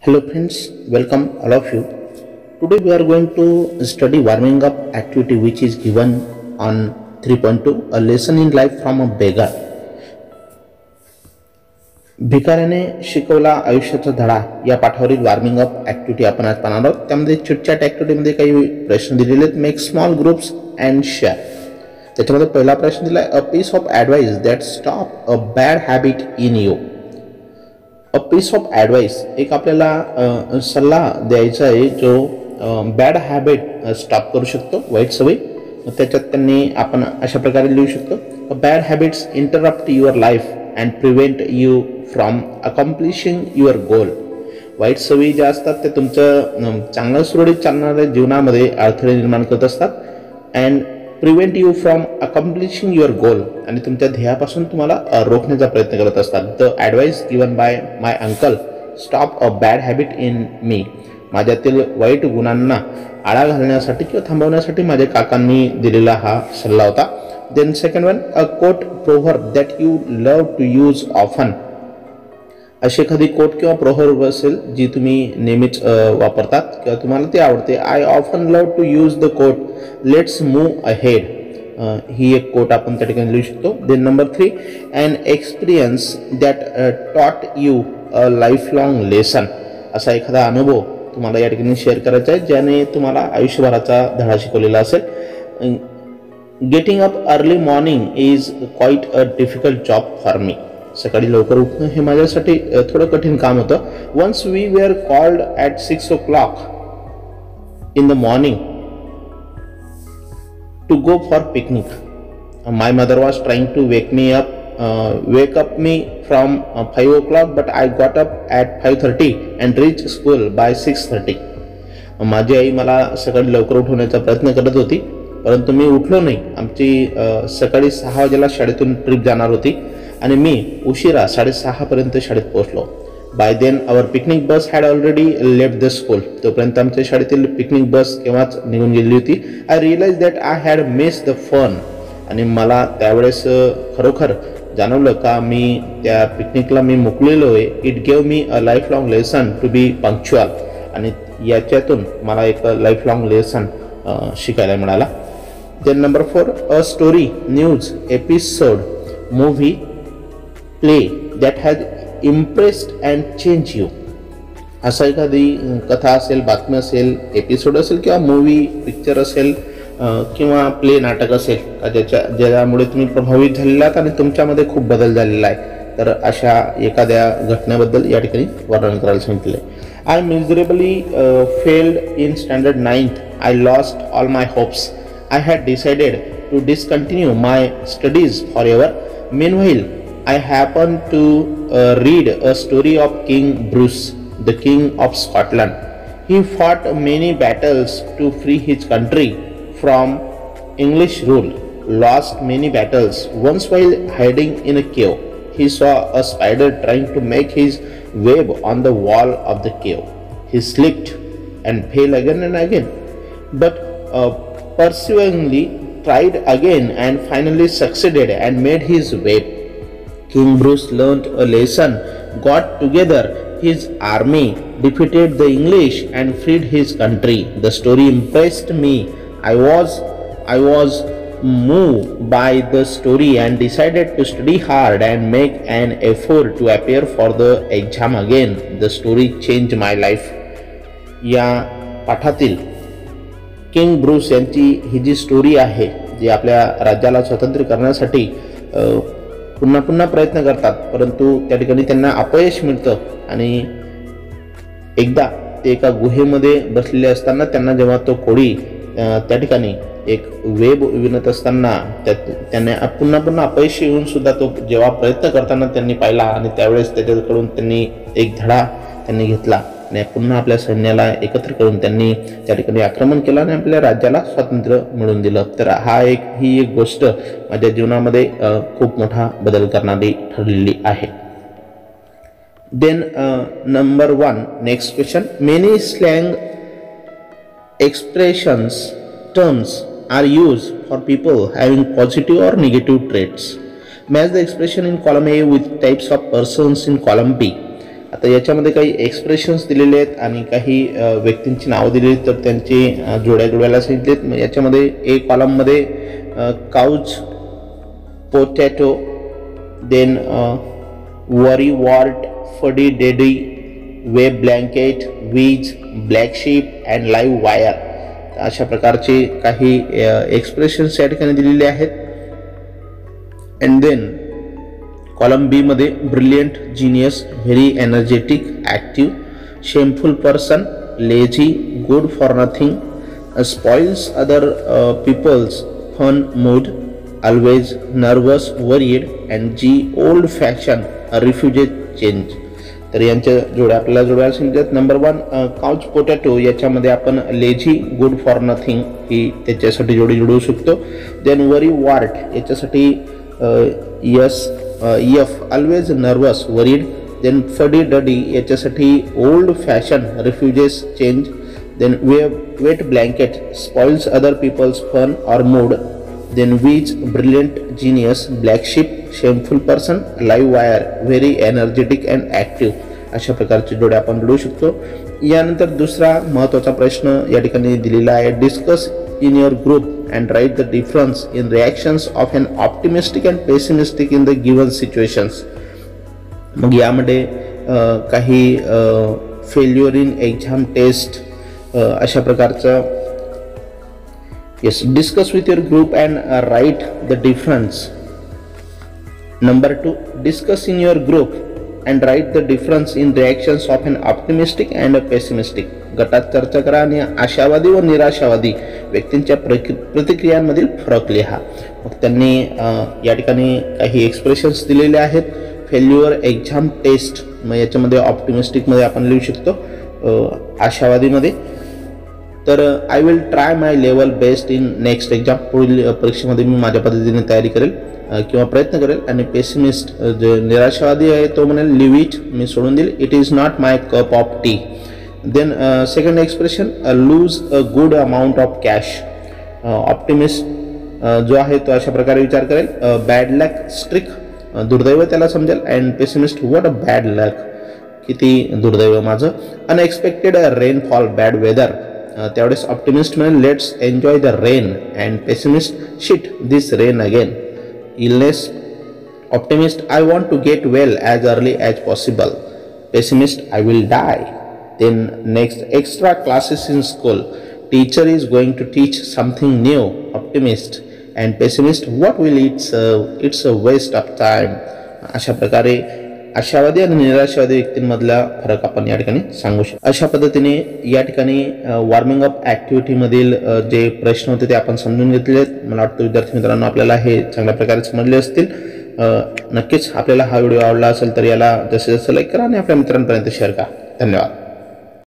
Hello friends, welcome all of you. Today we are going to study warming up activity which is given on 3.2, a lesson in life from a beggar. भिकाऱ्याने शिकवला आयुष्याचा धडा या पाठावरील warming up activity आपण आज पाहणार आहोत. त्यामध्ये chitchat ऍक्टिव्हिटीमध्ये काही प्रश्न दिलेले आहेत. Make small groups and share. त्याच्यामध्ये पहिला प्रश्न दिलाय, a piece of advice that stop a bad habit in you. A piece of advice, एक आपल्याला सल्ला द्यायचा आहे जो बॅड हॅबिट स्टॉप करू शकतो, वाईट सवय. त्याच्यात त्यांनी आपण अशा प्रकारे लिहू शकतो, a bad habits interrupt your life and prevent you from accomplishing your goal. वाईट सवयी ज्या असतात त्या तुमचं चांगलं सुरळीत चालणाऱ्या जीवनामध्ये अडथळे निर्माण करत असतात. And prevent you from accomplishing your goal, आणि तुमच्या ध्येयापासून तुम्हाला रोखण्याचा प्रयत्न करत असतात. The advice given by my uncle stop a bad habit in me. माझ्यातील वाईट गुणांना आळा घालण्यासाठी किंवा थांबवण्यासाठी माझ्या काकांनी दिलेला हा सल्ला होता. Then second one, a quote proverb that you love to use often. अशी एखादी कोट किंवा प्रोव्हर्ब असेल जी तुम्ही नेहमीच वापरतात किंवा तुम्हाला ते आवडते. I often love to use the quote let's move ahead. ही एक कोट आपण त्या ठिकाणी लिहू शकतो. Then number 3, an experience that taught you a life long lesson. असा एखादा अनुभव तुम्हाला या ठिकाणी शेअर करायचा आहे ज्याने तुम्हाला आयुष्यभराचा धडा शिकवलेला असेल. Getting up early morning is quite a difficult job for me. सकाळी लवकर उठणं हे माझ्यासाठी थोडं कठीण काम होतं. Once we were called at 6 o'clock in the morning to go for picnic. My mother was trying to wake up me from 5 o'clock, but I got up at 5:30 and reached school by 6:30. माझी आई मला सकाळी लवकर उठवण्याचा प्रयत्न करत होती, परंतु मी उठलो नाही. आमची सकाळी 6 वाजेला शाळेतून ट्रिप जाणार होती आणि मी उशिरा 6:30 पर्यंत शाळेत पोहोचलो. By then our picnic bus had already left the school. तोपर्यंत आमच्या शाळेतील पिकनिक बस केव्हाच निघून गेली होती. I realise that I had miss the fun. आणि मला त्यावेळेस खरोखर जाणवलं का मी त्या पिकनिकला मी मुकलेलो आहे. It gave me a life long lesson to be punctual. आणि याच्यातून मला एक लाईफ लॉंग लेसन शिकायला मिळाला. Then number 4, a story, news, episode, movie, play that has impressed and change you. असं एखादी कथा असेल, बातमी असेल, एपिसोड असेल किंवा मूवी, पिक्चर असेल किंवा प्ले, नाटक असेल ज्यामुळे तुम्ही प्रभावित झालेला आहात आणि तुमच्यामध्ये खूप बदल झालेला आहे. तर अशा एखाद्या घटनेबद्दल या ठिकाणी वर्णन करायला सांगितलं आहे. I miserably failed in standard 9th. I lost all my hopes. I had decided to discontinue my studies forever. Meanwhile I happened to read a story of King Bruce, the King of Scotland. He fought many battles to free his country from English rule, lost many battles. Once while hiding in a cave, he saw a spider trying to make his web on the wall of the cave. He slipped and fell again and again, but perseveringly tried again and finally succeeded and made his web. King Bruce learnt a lesson, got together his army, defeated the English and freed his country. The story impressed me. I was moved by the story and decided to study hard and make an effort to appear for the exam again. The story changed my life. या पाठातील king Bruce यांची ही जी story आहे, जी आपल्या राज्याला स्वतंत्र करण्यासाठी पुन्हा पुन्हा प्रयत्न करतात, परंतु त्या ठिकाणी त्यांना अपयश मिळतं. आणि एकदा ते एका गुहेमध्ये बसलेले असताना त्यांना जेव्हा तो कोळी त्या ठिकाणी एक वेब विणत असताना त्यांना पुन्हा पुन्हा अपयश येऊन सुद्धा तो जेव्हा प्रयत्न करताना त्यांनी पाहिला आणि त्यावेळेस त्याच्याकडून त्यांनी एक धडा त्यांनी घेतला आणि पुन्हा आपल्या सैन्याला एकत्र करून त्यांनी त्या ठिकाणी आक्रमण केलं आणि आपल्या राज्याला स्वातंत्र्य मिळवून दिलं. तर ही एक गोष्ट माझ्या जीवनामध्ये खूप मोठा बदल करणारी ठरलेली आहे. Then number 1, next question, many slang expressions terms are use for people having positive or negative traits. Match the expression in column A with types of persons in column B. आता याच्यामध्ये काही एक्सप्रेशन्स दिलेले आहेत आणि काही व्यक्तींची नावं दिलेली आहेत, तर त्यांची जोड्या जुळवायला सांगितलेत. याच्यामध्ये ए कॉलममध्ये couch, potato, then worry wart, fuddy duddy, wet blanket, whiz, black sheep and live wire, अशा प्रकारचे काही एक्सप्रेशन्स या ठिकाणी दिलेले आहेत. अँड देन कॉलम बी मध्ये brilliant, genius, very energetic, active, shameful person, lazy, good for nothing, spoils other people's fun mood, always nervous, worried and जी old fashion, refuses change. तर यांच्या जोड्या आपल्याला जोड्या सांगितल्यात. नंबर 1 काउच पोटॅटो, याच्यामध्ये आपण लेझी, गुड फॉर नथिंग ही त्याच्यासाठी जोडी जोडू शकतो. देन वरी वॉर्ट याच्यासाठी F, always nervous, worried. Then fuddy duddy याच्यासाठी old fashion, refuses change. Then wet blanket, spoils other people's fun or mood. Then whiz, brilliant, genius, black sheep, shameful person, live wire, very energetic and active, अशा प्रकारचे जोडे आपण जोडू शकतो. यानंतर दुसरा महत्त्वाचा प्रश्न या ठिकाणी दिलेला आहे. Discuss in your group and write the difference in reactions of an optimistic and pessimistic in the given situations. मग यामध्ये काही फेल्युअर इन एक्झाम टेस्ट अशा प्रकारचं. Yes, discuss with your group and write the difference. Number 2, discuss in your group and write the difference in reactions of an optimistic and a pessimistic. गटात चर्चा करा आणि आशावादी व निराशावादी व्यक्तींच्या प्रतिक्रियांमधील फरक लिहा. मग त्यांनी या ठिकाणी काही एक्सप्रेशन्स दिलेले आहेत. फेल्युअर एक्झाम टेस्ट, मग याच्यामध्ये ऑप्टिमिस्टिकमध्ये आपण लिहू शकतो, आशावादीमध्ये तर I will try my level best in next exam, पुढील परीक्षेमध्ये मी माझ्या पद्धतीने तयारी करेल किंवा प्रयत्न करेल. आणि पेसिमिस्ट जे निराशावादी आहे तो म्हणेल लिव्ह इट, मी सोडून देईल, it is not my cup of tea. Then second expression, lose a good amount of cash. Optimist जो आहे तो अशा प्रकारे विचार करेल, बॅड लक स्ट्रिक, दुर्दैव त्याला समजेल. And pessimist, what a bad luck, किती दुर्दैव माझं. Unexpected rainfall, bad weather. त्यावेळेस ऑप्टिमिस्ट म्हणेल let's enjoy the rain. And pessimist, shit this rain again. Illness, optimist, I want to get well as early as possible. Pessimist, I will die. Then next, extra classes in school, teacher is going to teach something new. Optimist and pessimist, what will it's a waste of time. अशा प्रकारे आशावादी आणि निराशावादी व्यक्तींमधला फरक आपण या ठिकाणी सांगू शकतो. अशा पद्धतीने या ठिकाणी वॉर्मिंग अप ॲक्टिव्हिटीमधील जे प्रश्न होते ते आपण समजून घेतले आहेत. मला वाटतं विद्यार्थी मित्रांनो आपल्याला हे चांगल्या प्रकारे समजले असतील. नक्कीच आपल्याला हा व्हिडिओ आवडला असेल तर याला जसे लाईक करा आणि आपल्या मित्रांपर्यंत शेअर करा. धन्यवाद.